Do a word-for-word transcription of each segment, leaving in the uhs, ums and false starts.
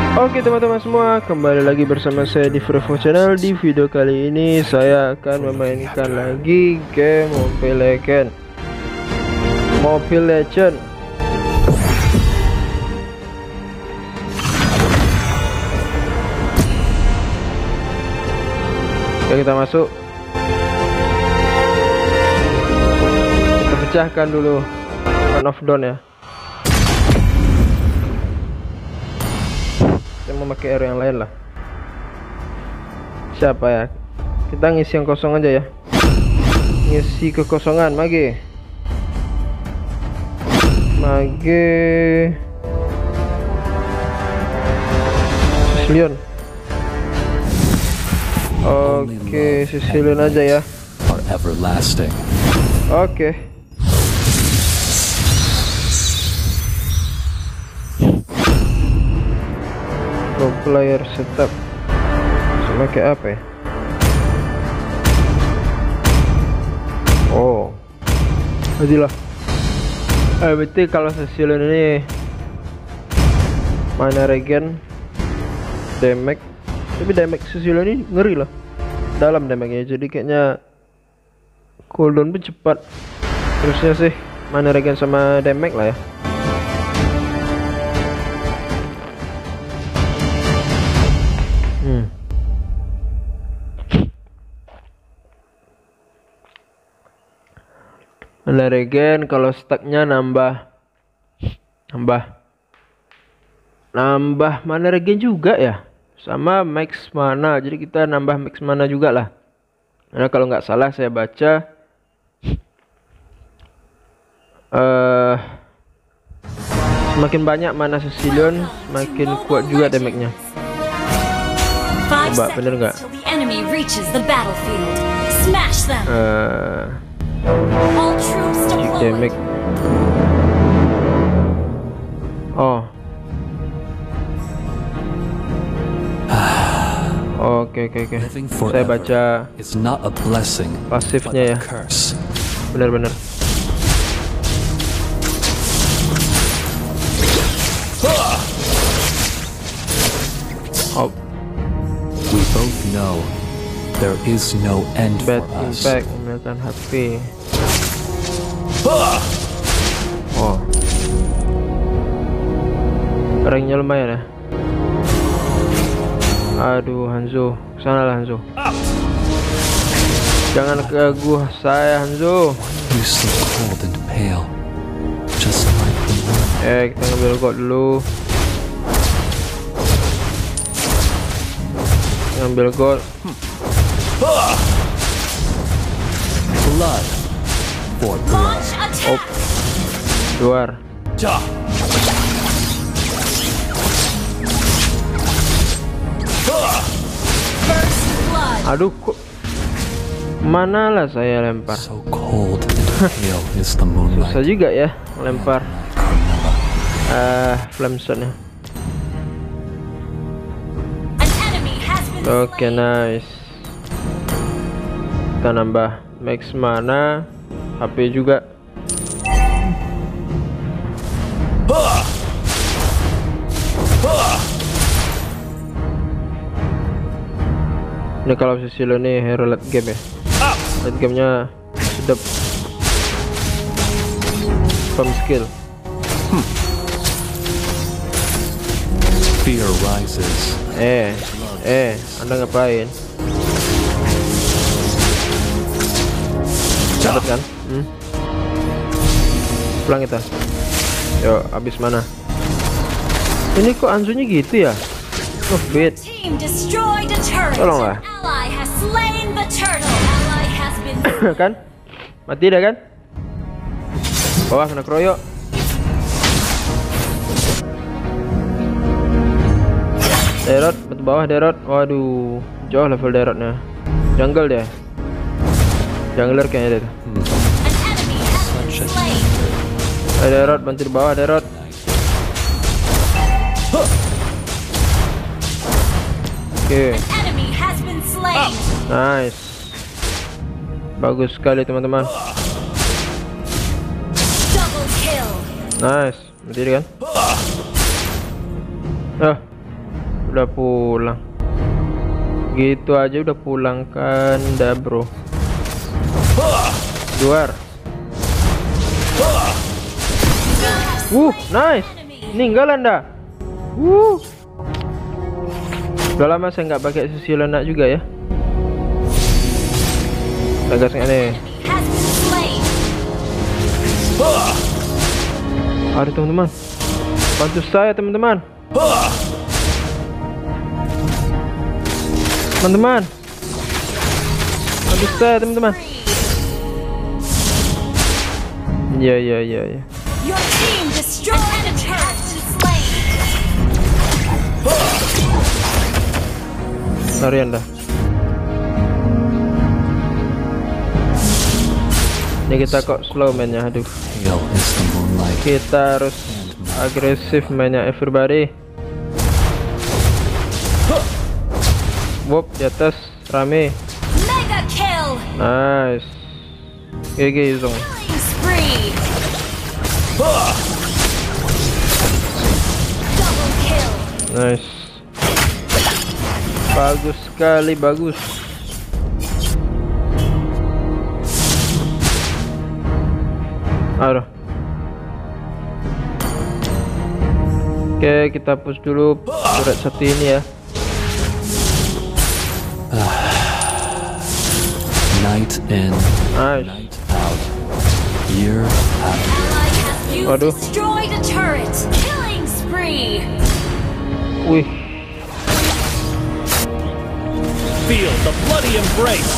Oke teman-teman semua, kembali lagi bersama saya di Frevo Channel. Di video kali ini saya akan memainkan lagi game Mobile Legend Mobile Legend Oke, kita masuk. Kita pecahkan dulu One of Dawn ya. Memakai arrow yang lain lah. Siapa ya? Kita ngisi yang kosong aja ya. Ngisi kekosongan. Mage Mage Sicilian. Oke, Sicilian aja ya. Oke. Player setup pakai apa ya? Oh, jadilah. Eh, berarti kalau Sicilian ini mana regen, damage, tapi damage Sicilian ini ngeri lah, dalam damage-nya. Jadi kayaknya cooldown pun cepat. Terusnya sih mana regen sama damage lah ya. Hmm. Mana regen kalau stacknya nambah nambah nambah mana regen juga ya, sama max mana. Jadi kita nambah max mana juga lah. Karena kalau nggak salah saya baca uh, semakin banyak mana Sicilian semakin kuat juga damage-nya. Coba bener nggak? Uh, damage. Oh. Oke oke oke. Saya baca pasifnya ya. Bener-bener. Oh. We both know there is no end Bad for us. impact menggunakan H P. Oh, ranknya lumayan ya. Aduh, Hanzo, sana lah Hanzo. Jangan ganggu saya, Hanzo. You so cold and pale, just like the moon. Eh, kita ngambil gold dulu. Ngambil gold. Blood for blood. Oh, keluar. Aduh, kok mana lah saya lempar. So cold and pale is the moonlight. Susah juga ya lempar. Ah, uh, flame shotnya. Oke, okay, nice. Kita nambah max mana, H P juga. Ini kalau Sicilian nih hero late game ya. Late gamenya sedap. Spam skill. Hmm. Fear rises. Eh, eh, Anda ngapain? Dapat kan? Hmm. Pulang kita. Yo, habis mana? Ini kok Hanzo-nya gitu ya? Oh, bit. Tolonglah. Kan? Mati dah kan? Bawah kena keroyok. Derot, betul bawah Derot. Waduh, jauh level Derotnya. Jungle dia. Jungler kayaknya dia. Hmm. Ayo Derot, bantu di bawah Derot. Oke. Okay. Nice. Bagus sekali teman-teman. Nice. Berdiri kan? Ah. Udah pulang. Gitu aja udah pulang kan dah bro. Luar. Wuh, nice. Ninggal Anda. Wuh. Udah lama saya nggak pakai sisi lenak juga ya. Tegas nggak nih? Aduh teman-teman, bantu saya teman-teman. Teman-teman, bantu saya teman-teman. Ya ya ya ya. Your team destroyed a turret. Lari Anda. Ini kita kok slow mainnya, aduh. Pale as the moonlight. Kita harus agresif mainnya everybody. Wop, di atas rame. Mega kill. Nice. G G Yuzong. Killing spree. Double kill. Nice. Bagus sekali, bagus. Aduh. Oke, kita push dulu turret satu ini ya. Night in, Nice. night out. Year after Ally has you Waduh. destroyed a turret. Killing spree. Wih, Feel the bloody embrace.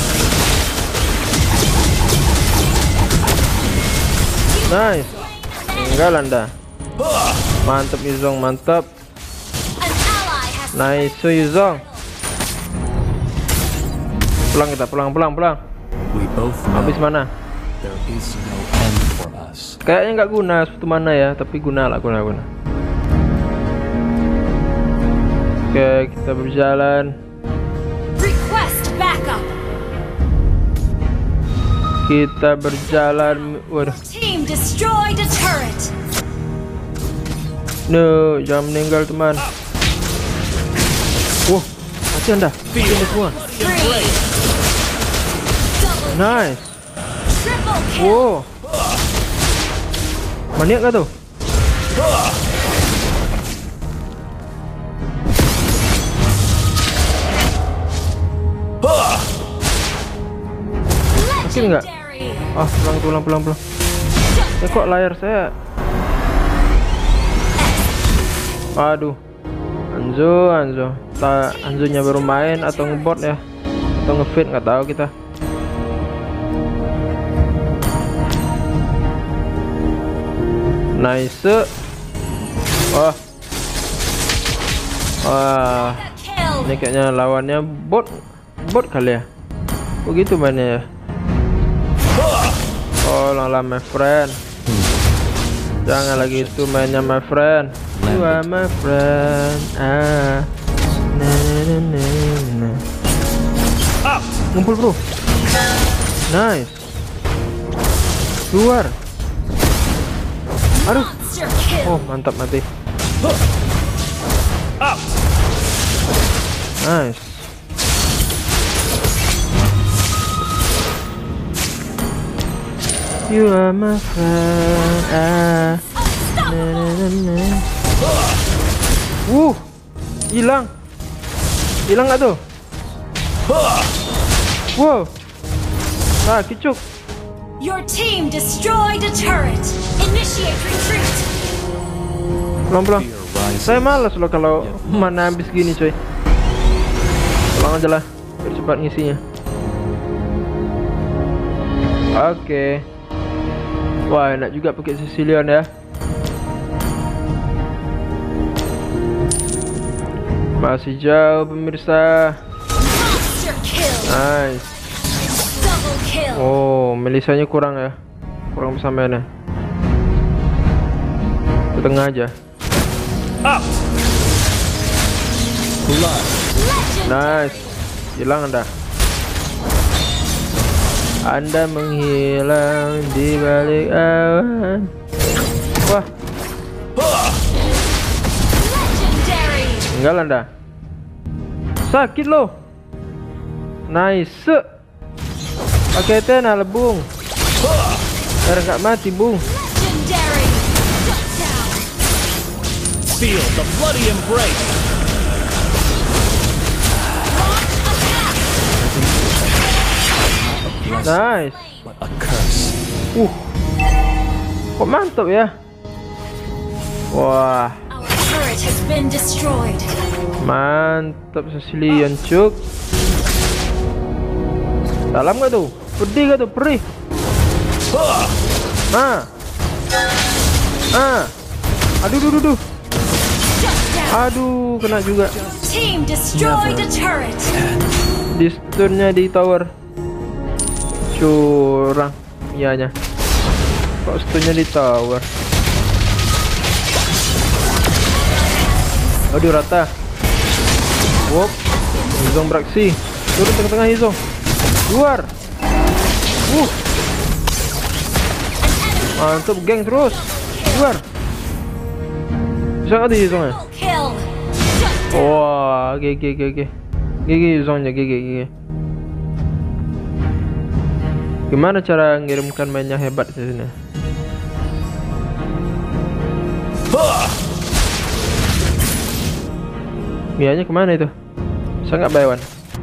nice. Enggak Anda. Mantap Yuzong, mantap. An ally has Nice Yuzong. Pulang kita, pulang, pulang, pulang. we both know Habis mana? there is no end for us. Kayaknya nggak guna satu mana ya, tapi guna lah, guna, guna. Oke, kita berjalan. request backup. Kita berjalan. Waduh, Team destroyed a turret. no, jangan meninggal teman. Wah, mati Anda. Mati Anda semua. Spree. Double Nice. triple kill. Wow. Maniak gak tuh? Mungkin nggak? Legendary. Ah, pulang, pulang, pulang, pulang. Ya kok layar saya? Aduh, Anzo, Anzo. Ta Anzonya baru main atau ngebot ya? Atau ngefit nggak tahu kita. Nice. Wah. Wah. Kill. Ini kayaknya lawannya bot. Bot kali ya. Begitu mainnya ya. Oh, lala my friend. Jangan lagi itu mainnya my friend. You are my friend. Ah. Na, na, na, na, na. Ngumpul bro. Nice. Keluar. Aduh. Monster kill. Oh, mantap mati. Nice. You are my friend. Ah. Na, na, na, na. Wuh, hilang. Hilang nggak tuh? Wow. Ah, kicuk. Your team destroyed a turret. Initiate retreat. Pelan-pelan. Fear rises. Saya malas loh kalau mana habis gini coy. Pulang aja lah, biar cepat ngisinya. Oke. Wah, enak juga pakai Sicilian ya. Masih jauh pemirsa. Monster kill. Nice. Double kill. Oh, Melisanya kurang ya. Kurang persamaan ya. Ke tengah aja. Blood. Legend. Nice. Hilang Anda. Anda menghilang di balik awan. Wah, Legendary. enggak Anda. Sakit loh. Nice. Pakai tena lebung. Biar nggak mati, Bung. Legendary. Shut down. Feel the bloody embrace. Nice. But a curse. Uh. Kok mantap ya? Wah, Our turret has been destroyed. mantap sesilian cuk. Dalam gak tuh? Pedih gak tuh? Perih. Ah. Ah. Aduh, duh, duh, duh. Shut down. Aduh, kena juga. Team destroyed a turret. Di stunnya di tower. Curang. Ianya. Kok stunnya di tower? Aduh, rata. Wop. Hizong beraksi. Turun tengah-tengah Hizong. Keluar. Uh. Mantap, geng terus. Keluar. Bisa nggak di Hizongnya? Kill. Shut down. Wah, G G G G. G G Hizongnya, G G G G. Gimana cara ngirimkan mainnya hebat di sini? Mianya kemana itu? Sangat baywan.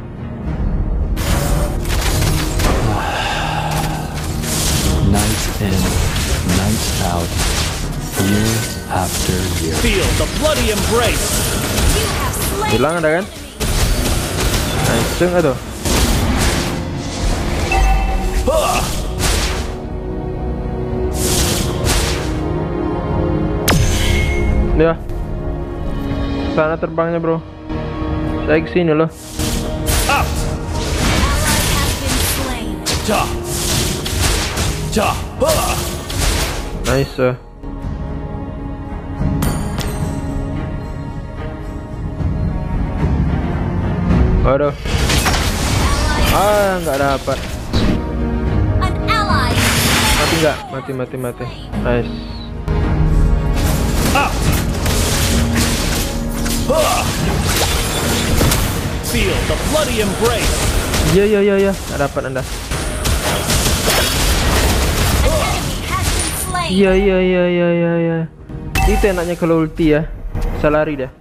Night in, night out, year after year. Feel the bloody embrace. You have slain. Hilang ada kan? Nice nggak tuh? Ya, sana terbangnya bro. Saya kesini loh. Up. Ally has been slain. Ja. Ja. Ah. Nice. Uh. Waduh. Ah, nggak dapat. An ally. Mati nggak? Mati, mati, mati. Nice. Up. Ah. Feel the bloody embrace. Iya, iya, iya, iya. Nggak dapat anda. An enemy has been slain. Iya, iya, iya, iya, iya, iya. Itu enaknya kalau ulti ya. Bisa lari dah.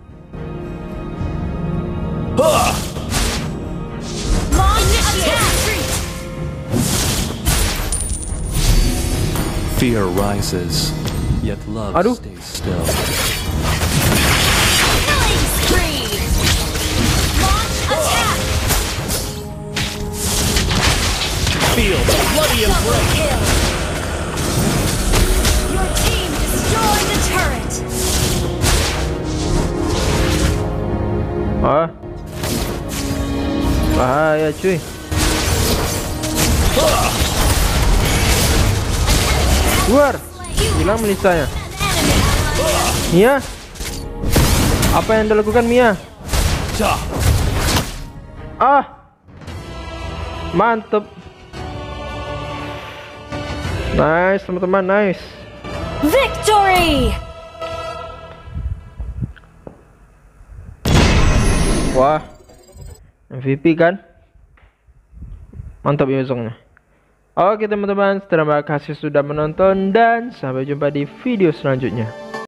Ah. Launch attack. Fear rises, yet love Aduh. stays still. Killing spree. Launch attack. Feel the bloody Double embrace. kill. Your team destroyed the turret. Ah. Bahaya cuy. Keluar. Hilang Melisanya. An enemy. Mia. Apa yang anda lakukan Mia? Ja. Ah. Mantep. Nice teman-teman, nice. Victory. Wah, M V P kan? Mantap Yuzongnya. Oke teman-teman, terima kasih sudah menonton dan sampai jumpa di video selanjutnya.